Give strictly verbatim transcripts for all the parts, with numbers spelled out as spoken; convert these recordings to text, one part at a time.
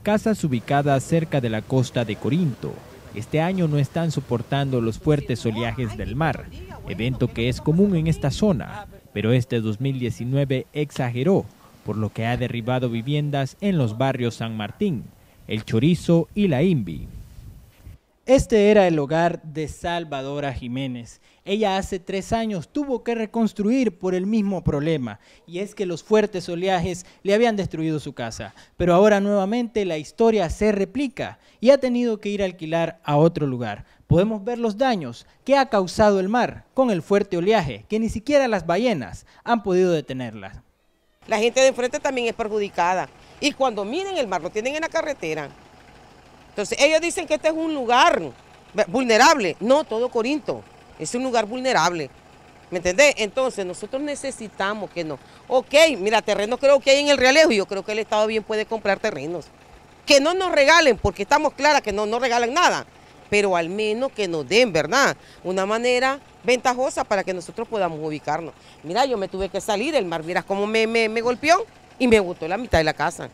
Casas ubicadas cerca de la costa de Corinto este año no están soportando los fuertes oleajes del mar, evento que es común en esta zona, pero este dos mil diecinueve exageró, por lo que ha derribado viviendas en los barrios San Martín, El Chorizo y La Invi. Este era el hogar de Salvadora Jiménez. Ella hace tres años tuvo que reconstruir por el mismo problema, y es que los fuertes oleajes le habían destruido su casa. Pero ahora nuevamente la historia se replica y ha tenido que ir a alquilar a otro lugar. Podemos ver los daños que ha causado el mar con el fuerte oleaje, que ni siquiera las ballenas han podido detenerlas. La gente de enfrente también es perjudicada, y cuando miren el mar lo tienen en la carretera. Entonces ellos dicen que este es un lugar vulnerable. No, todo Corinto es un lugar vulnerable, ¿me entendés? Entonces nosotros necesitamos que no. Ok, mira, terrenos creo que hay en el Realejo, y yo creo que el Estado bien puede comprar terrenos. Que no nos regalen, porque estamos claras que no nos regalan nada, pero al menos que nos den, ¿verdad? Una manera ventajosa para que nosotros podamos ubicarnos. Mira, yo me tuve que salir, el mar, mira cómo me, me, me golpeó y me botó la mitad de la casa.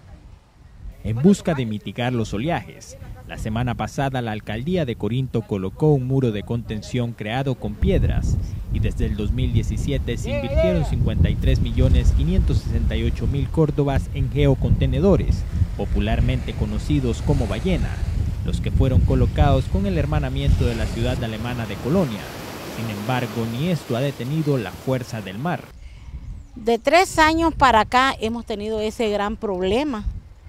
En busca de mitigar los oleajes, la semana pasada la alcaldía de Corinto colocó un muro de contención creado con piedras y desde el dos mil diecisiete se invirtieron cincuenta y tres millones quinientos sesenta y ocho mil córdobas en geocontenedores, popularmente conocidos como ballena, los que fueron colocados con el hermanamiento de la ciudad alemana de Colonia. Sin embargo, ni esto ha detenido la fuerza del mar. De tres años para acá hemos tenido ese gran problema,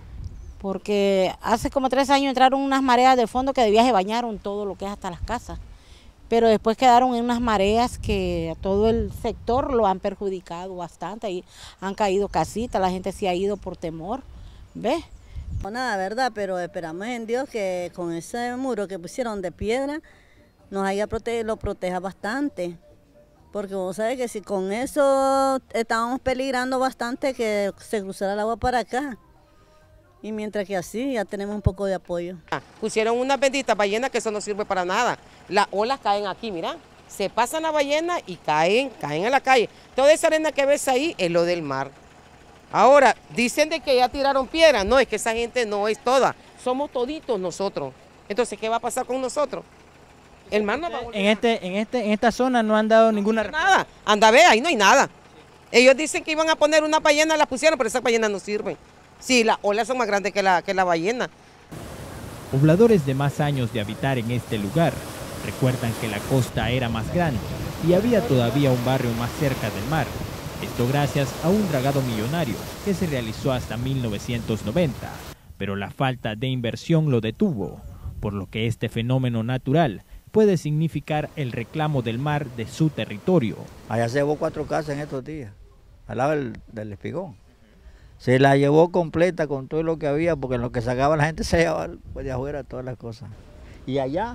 porque hace como tres años entraron unas mareas de fondo que de viaje bañaron todo lo que es hasta las casas, pero después quedaron en unas mareas que a todo el sector lo han perjudicado bastante, y han caído casitas, la gente se ha ido por temor, ¿ves? No nada, verdad, pero esperamos en Dios que con ese muro que pusieron de piedra nos haya prote lo proteja bastante, porque vos sabés que si con eso estábamos peligrando bastante que se cruzara el agua para acá. Y mientras que así ya tenemos un poco de apoyo. Pusieron unas benditas ballenas que eso no sirve para nada. Las olas caen aquí, mira. Se pasan la ballena y caen, caen a la calle. Toda esa arena que ves ahí es lo del mar. Ahora, dicen de que ya tiraron piedras. No, es que esa gente no es toda. Somos toditos nosotros. Entonces, ¿qué va a pasar con nosotros? El mar no va a volver. En, este, en, este, en esta zona no han dado ninguna respuesta. Nada. Anda, ve, ahí no hay nada. Ellos dicen que iban a poner una ballena, la pusieron, pero esas ballenas no sirven. Sí, las olas son más grandes que la, que la ballena. Pobladores de más años de habitar en este lugar recuerdan que la costa era más grande y había todavía un barrio más cerca del mar. Esto gracias a un dragado millonario que se realizó hasta mil novecientos noventa, pero la falta de inversión lo detuvo, por lo que este fenómeno natural puede significar el reclamo del mar de su territorio. Allá se llevó cuatro casas en estos días, al lado del, del Espigón. Se la llevó completa con todo lo que había, porque en lo que sacaba la gente se llevaba pues, de afuera todas las cosas. Y allá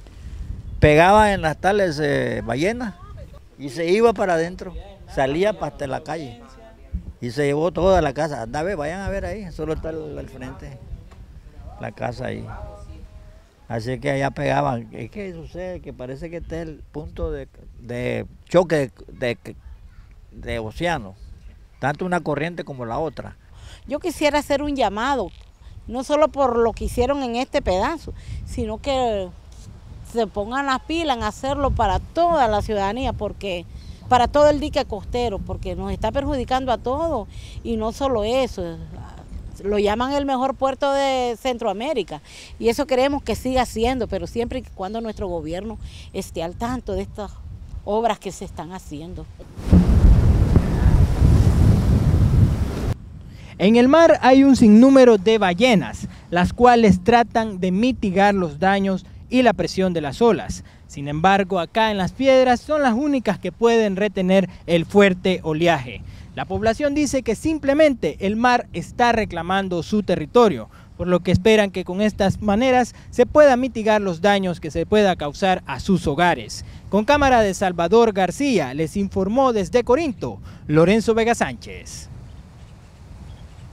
pegaba en las tales eh, ballenas y se iba para adentro, salía hasta la calle y se llevó toda la casa. Anda, ve, vayan a ver ahí, solo está al, al frente, la casa ahí. Así que allá pegaban. Es que sucede que parece que este es el punto de, de choque de, de, de océano. Tanto una corriente como la otra. Yo quisiera hacer un llamado, no solo por lo que hicieron en este pedazo, sino que se pongan las pilas en hacerlo para toda la ciudadanía, porque para todo el dique costero, porque nos está perjudicando a todos. Y no solo eso, lo llaman el mejor puerto de Centroamérica, y eso queremos que siga siendo, pero siempre y cuando nuestro gobierno esté al tanto de estas obras que se están haciendo. En el mar hay un sinnúmero de ballenas, las cuales tratan de mitigar los daños y la presión de las olas. Sin embargo, acá en las piedras son las únicas que pueden retener el fuerte oleaje. La población dice que simplemente el mar está reclamando su territorio, por lo que esperan que con estas maneras se puedan mitigar los daños que se pueda causar a sus hogares. Con cámara de Salvador García, les informó desde Corinto, Lorenzo Vega Sánchez.